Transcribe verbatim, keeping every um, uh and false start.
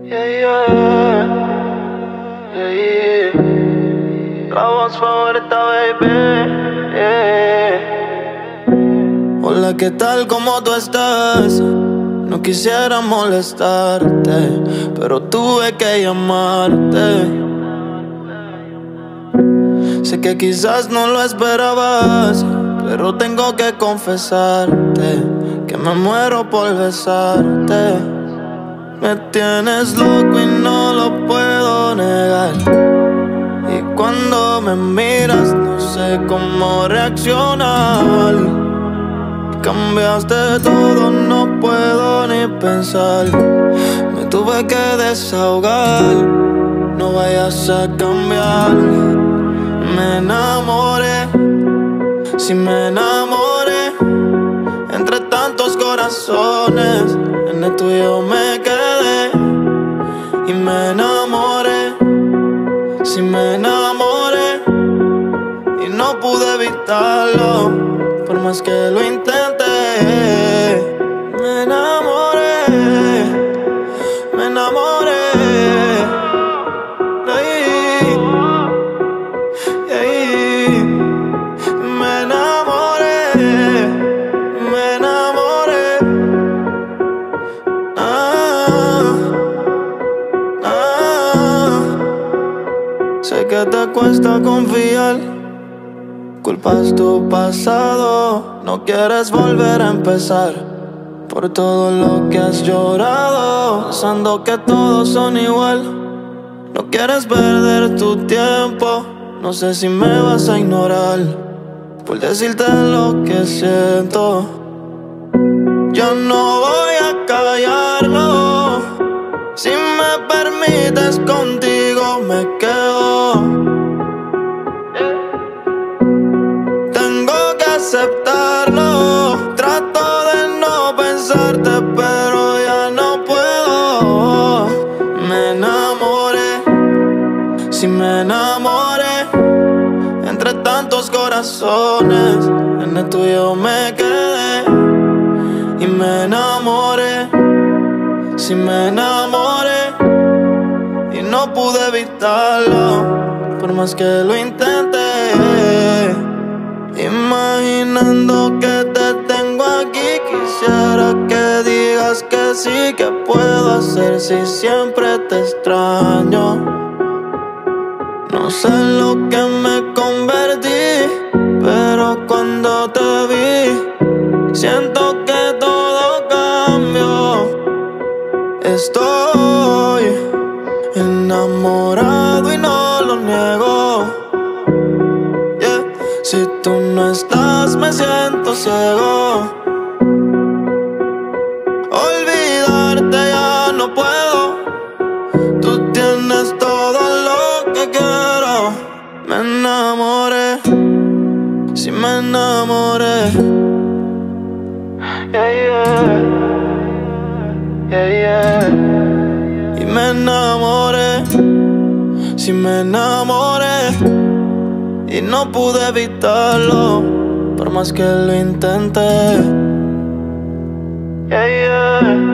Yeah, yeah, yeah, yeah. La voz favorita, baby, yeah. Hola, ¿qué tal? ¿Cómo tú estás? No quisiera molestarte, pero tuve que llamarte. Sé que quizás no lo esperabas, pero tengo que confesarte que me muero por besarte. Me tienes loco y no lo puedo negar. Y cuando me miras no sé cómo reaccionar. Cambiaste todo, no puedo ni pensar. Me tuve que desahogar, no vayas a cambiar. Me enamoré, si me enamoré, entre tantos corazones, en el tuyo me quedé. Y me enamoré, si me enamoré, y no pude evitarlo, por más que lo intenté. Me enamoré, me enamoré. Ay, ay, me enamoré, me enamoré. Ah, ah. Sé que te cuesta confiar, culpas tu pasado, no quieres volver a empezar por todo lo que has llorado, pensando que todos son igual. No quieres perder tu tiempo, no sé si me vas a ignorar por decirte lo que siento. Yo no voy a callarlo, si me permites contigo me quedo. Tengo que aceptarlo, trato de no pensarte pero ya no puedo. Me enamoré, si me enamoré, entre tantos corazones, en el tuyo me quedé. Y me enamoré, si me enamoré, y no pude evitarlo, por más que lo intenté. Imaginando que te tengo aquí, quisiera que digas que sí, que puedo hacer si siempre te extraño. No sé en lo que me convertí, pero cuando te vi, siento que todo cambió. Estoy enamorado y no lo niego. Yeah. Si tú no estás me siento ciego. Olvidarte ya no puedo. Tú tienes todo lo que quiero. Me enamoré, si me enamoré. Yeah, yeah. Yeah, yeah. Y me enamoré, si me enamoré, y no pude evitarlo, por más que lo intenté. Yeah, yeah.